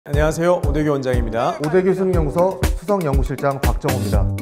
안녕하세요. 오대규 원장입니다. 오대규 수능연구소 수석연구실장 박정호입니다.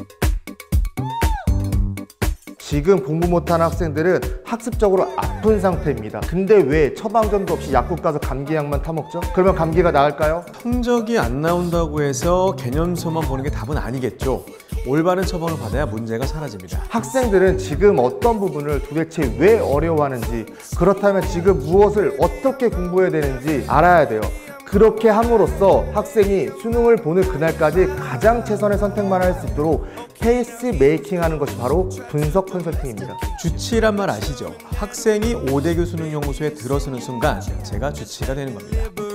지금 공부 못하는 학생들은 학습적으로 아픈 상태입니다. 근데 왜 처방전도 없이 약국 가서 감기약만 타먹죠? 그러면 감기가 나을까요? 성적이 안 나온다고 해서 개념서만 보는 게 답은 아니겠죠. 올바른 처방을 받아야 문제가 사라집니다. 학생들은 지금 어떤 부분을 도대체 왜 어려워하는지, 그렇다면 지금 무엇을 어떻게 공부해야 되는지 알아야 돼요. 그렇게 함으로써 학생이 수능을 보는 그날까지 가장 최선의 선택만 할 수 있도록 페이스 메이킹하는 것이 바로 분석 컨설팅입니다. 주치란 말 아시죠? 학생이 오대규 수능연구소에 들어서는 순간 제가 주치가 되는 겁니다.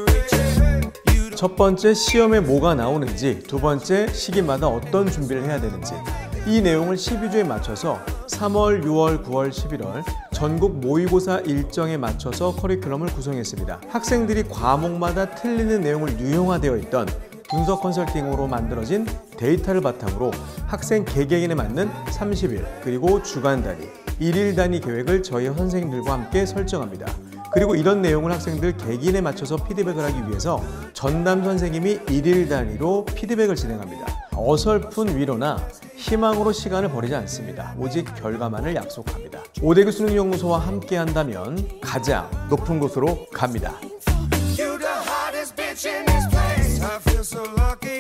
첫 번째, 시험에 뭐가 나오는지, 두 번째, 시기마다 어떤 준비를 해야 되는지, 이 내용을 12주에 맞춰서 3월, 6월, 9월, 11월 전국 모의고사 일정에 맞춰서 커리큘럼을 구성했습니다. 학생들이 과목마다 틀리는 내용을 유형화되어 있던 분석 컨설팅으로 만들어진 데이터를 바탕으로 학생 개개인에 맞는 30일 그리고 주간 단위, 1일 단위 계획을 저희 선생님들과 함께 설정합니다. 그리고 이런 내용을 학생들 개개인에 맞춰서 피드백을 하기 위해서 전담 선생님이 1일 단위로 피드백을 진행합니다. 어설픈 위로나 희망으로 시간을 버리지 않습니다. 오직 결과만을 약속합니다. 오대규 수능연구소와 함께 한다면 가장 높은 곳으로 갑니다. You the hottest bitch in this place. I feel so lucky.